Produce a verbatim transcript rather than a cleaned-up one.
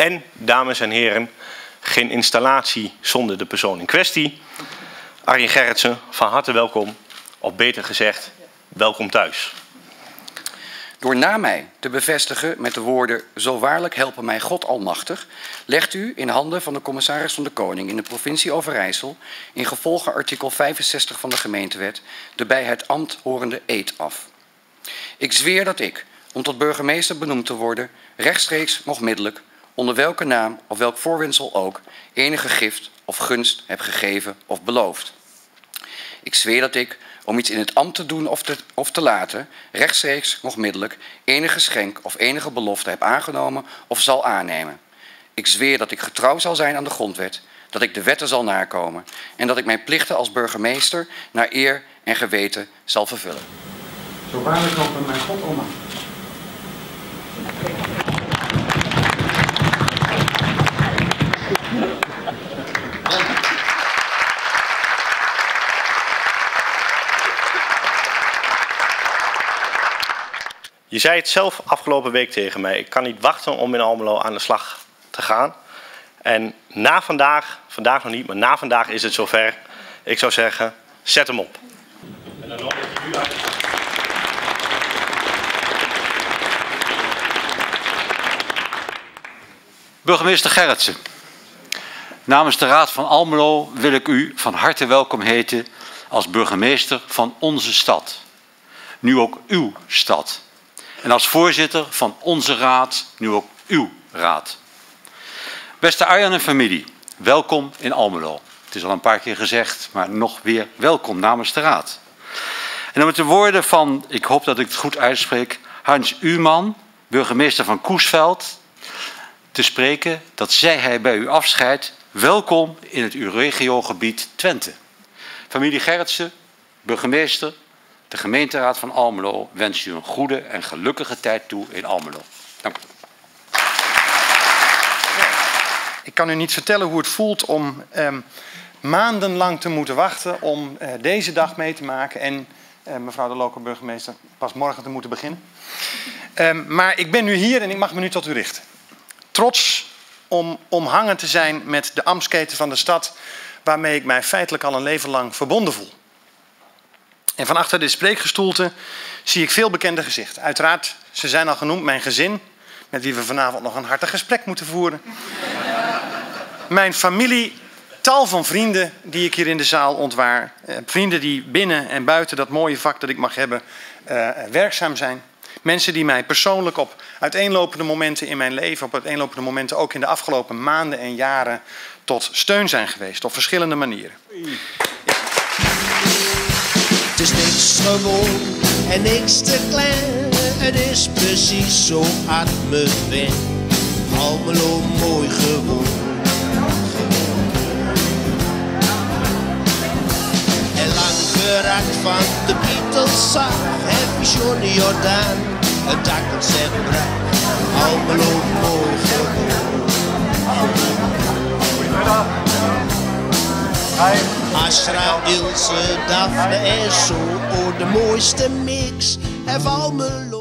En, dames en heren, geen installatie zonder de persoon in kwestie. Arjen Gerritsen, van harte welkom, of beter gezegd, welkom thuis. Door na mij te bevestigen met de woorden zo waarlijk helpen mij God almachtig, legt u in handen van de commissaris van de Koning in de provincie Overijssel in gevolge artikel vijfenzestig van de gemeentewet de bij het ambt horende eed af. Ik zweer dat ik, om tot burgemeester benoemd te worden, rechtstreeks nog middelijk, onder welke naam of welk voorwendsel ook, enige gift of gunst heb gegeven of beloofd. Ik zweer dat ik, om iets in het ambt te doen of te, of te laten, rechtstreeks nog middelijk, enige geschenk of enige belofte heb aangenomen of zal aannemen. Ik zweer dat ik getrouw zal zijn aan de grondwet, dat ik de wetten zal nakomen en dat ik mijn plichten als burgemeester naar eer en geweten zal vervullen. Zo waarlijk helpen mij God almachtig. Je zei het zelf afgelopen week tegen mij. Ik kan niet wachten om in Almelo aan de slag te gaan. En na vandaag, vandaag nog niet, maar na vandaag is het zover. Ik zou zeggen, zet hem op. En dan nodig ik u uit. Burgemeester Gerritsen, namens de Raad van Almelo wil ik u van harte welkom heten als burgemeester van onze stad. Nu ook uw stad. En als voorzitter van onze raad, nu ook uw raad. Beste Arjan en familie, welkom in Almelo. Het is al een paar keer gezegd, maar nog weer welkom namens de raad. En dan met de woorden van, ik hoop dat ik het goed uitspreek, Hans Uman, burgemeester van Coesveld, te spreken, dat zij hij bij u afscheidt. Welkom in het uw regiogebied Twente. Familie Gerritsen, burgemeester, de gemeenteraad van Almelo wens u een goede en gelukkige tijd toe in Almelo. Dank u. Ik kan u niet vertellen hoe het voelt om eh, maandenlang te moeten wachten om eh, deze dag mee te maken. En eh, mevrouw de lokale burgemeester pas morgen te moeten beginnen. Eh, maar ik ben nu hier en ik mag me nu tot u richten. Trots om omhangen te zijn met de ambtsketen van de stad, waarmee ik mij feitelijk al een leven lang verbonden voel. En van achter dit spreekgestoelte zie ik veel bekende gezichten. Uiteraard, ze zijn al genoemd, mijn gezin, met wie we vanavond nog een hartig gesprek moeten voeren. Mijn familie, tal van vrienden die ik hier in de zaal ontwaar. Eh, vrienden die binnen en buiten dat mooie vak dat ik mag hebben uh, werkzaam zijn. Mensen die mij persoonlijk op uiteenlopende momenten in mijn leven, op uiteenlopende momenten ook in de afgelopen maanden en jaren tot steun zijn geweest, op verschillende manieren. Ja. Het is niks gewoon en niks te klein. Het is precies zo hard me weg. Almelo mooi gewoon. En lang geraakt van de Beatles zag. Heb je Johnny Jordaan, het dakconcert bracht. Almelo mooi gewoon. Goedemiddag. Astra, Ilse, Daphne en zo, oh, de mooiste mix. En Almelo.